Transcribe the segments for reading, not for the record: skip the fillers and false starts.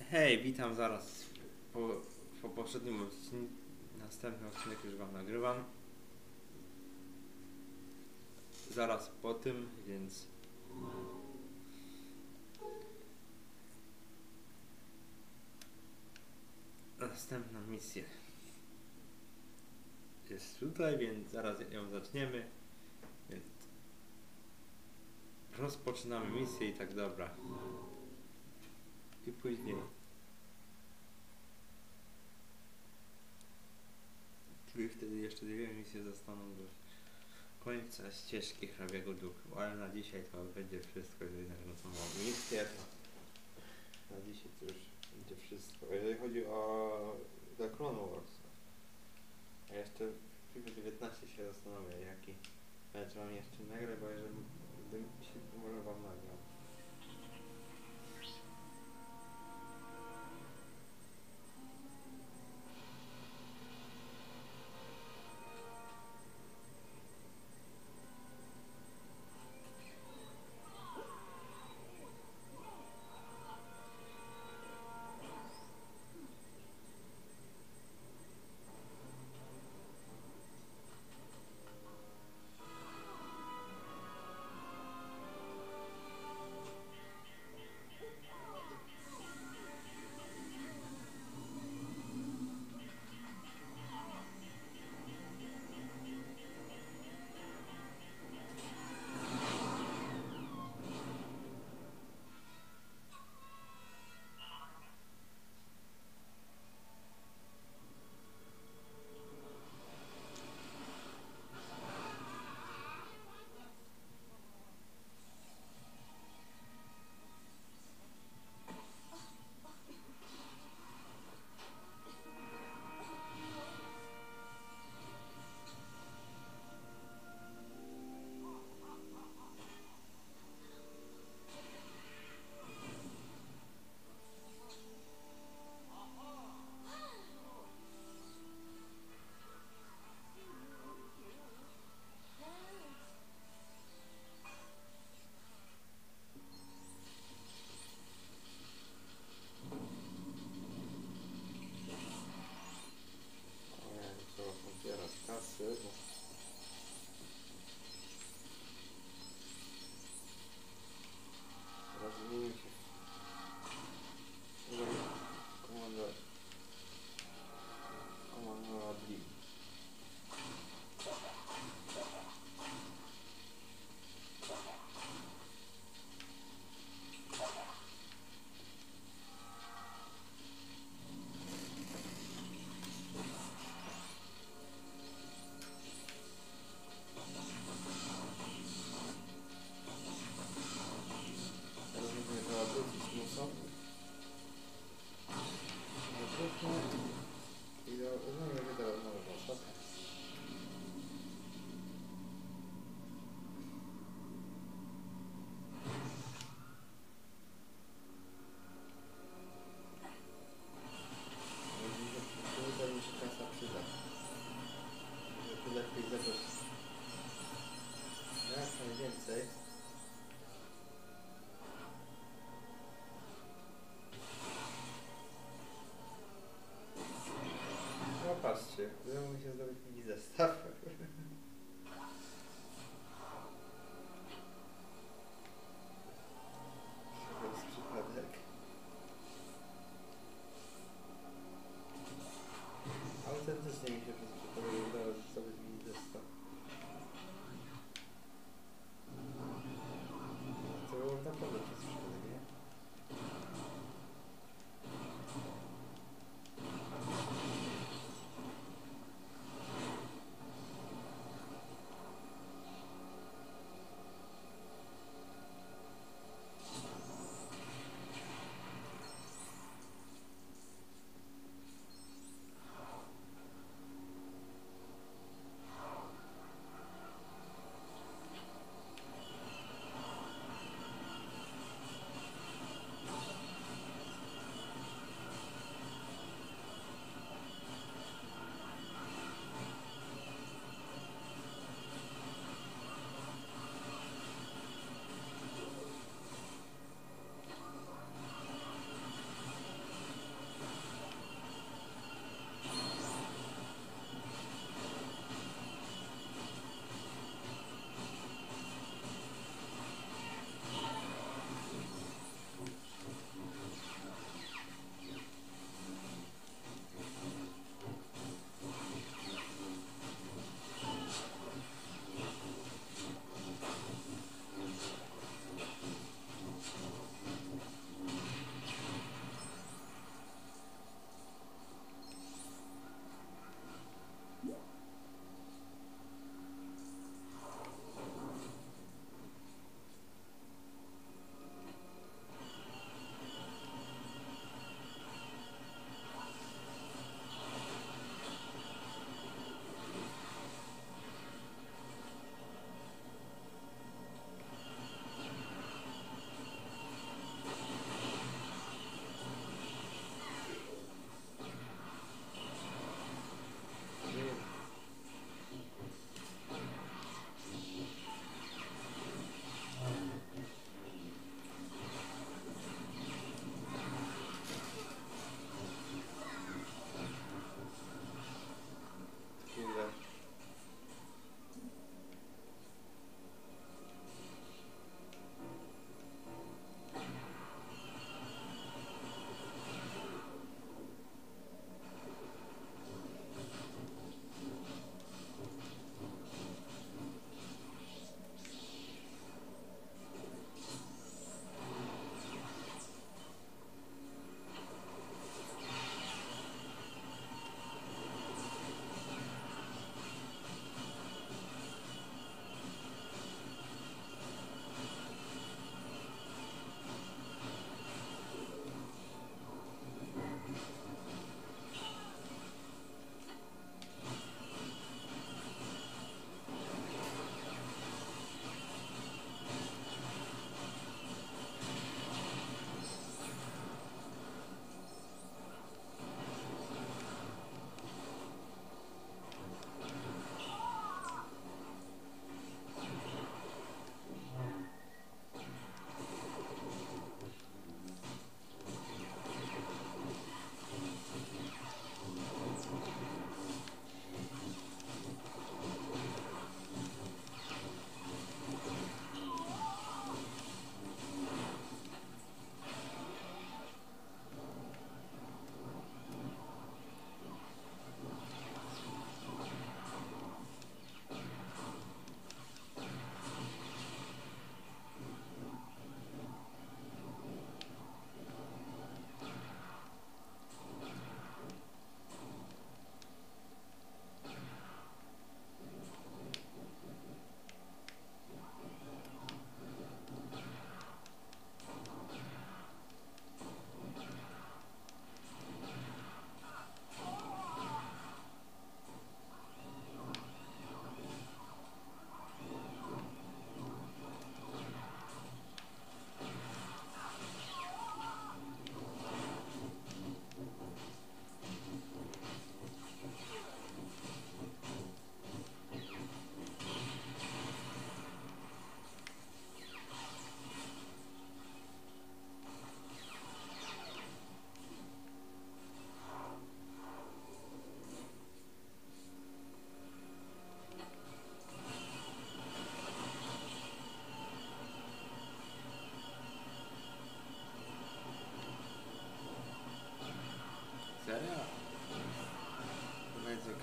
Hej, witam zaraz po poprzednim odcinku. Następny odcinek już wam nagrywam. Zaraz po tym, więc następna misja jest tutaj, więc zaraz ją zaczniemy. Więc rozpoczynamy misję i tak dobra. I później wtedy jeszcze dwie misje zostaną do końca ścieżki hrabiego duchu, ale na dzisiaj to będzie wszystko, jeżeli nagrywam misję. Na dzisiaj to już będzie wszystko. Jeżeli chodzi o The Clone Wars, a jeszcze w FIFA 19 się zastanawiam, jaki mecz mam jeszcze nagrać, bo jeżeli bym się może wam nagrał. Trzeba pobierać kasy, bo teraz zmienił się komanda Bli. Teraz będziemy trzeba wrócić muszą. I znowu będzie teraz nowy warsztat. To mi się kasa przyda. Że tu lepiej zebrać jak najwięcej. No patrzcie, udało mi się zrobić mini zestaw. To jest przypadek. Autentycznie mi się przez przypadek udało zrobić mini zestaw. To było naprawdę przez przypadek, nie?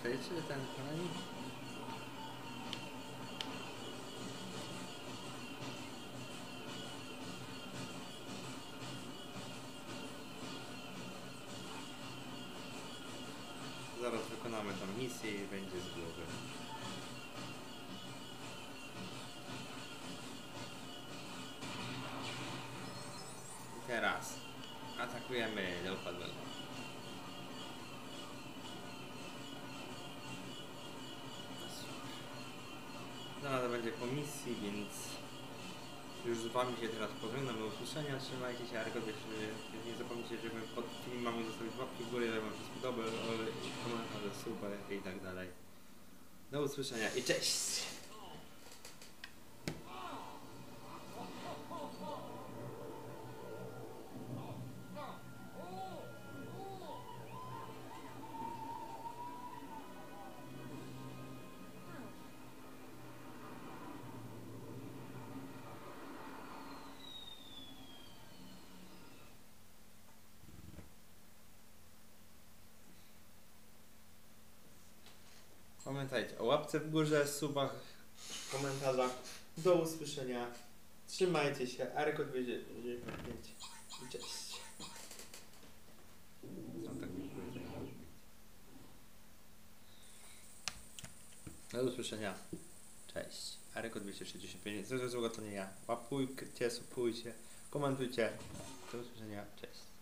Chcecie ten kochani? Zaraz wykonamy tą misję i będzie z głowy. I teraz atakujemy leoparda. Zaraz będzie po misji, więc już z wami się teraz pożegnam. Do usłyszenia, trzymajcie się, Arko, nie zapomnijcie, żeby pod filmami zostawić łapki w górę, żeby wam się spodobały, komentarze, super i tak dalej. Do usłyszenia i cześć! Pamiętajcie o łapce w górze, subach, komentarzach. Do usłyszenia. Trzymajcie się. Arko 295. I cześć. Co tak mi powiedzieć? Do usłyszenia. Cześć. Arko 265. Co to nie ja. Łapujcie, subujcie, komentujcie. Do usłyszenia. Cześć.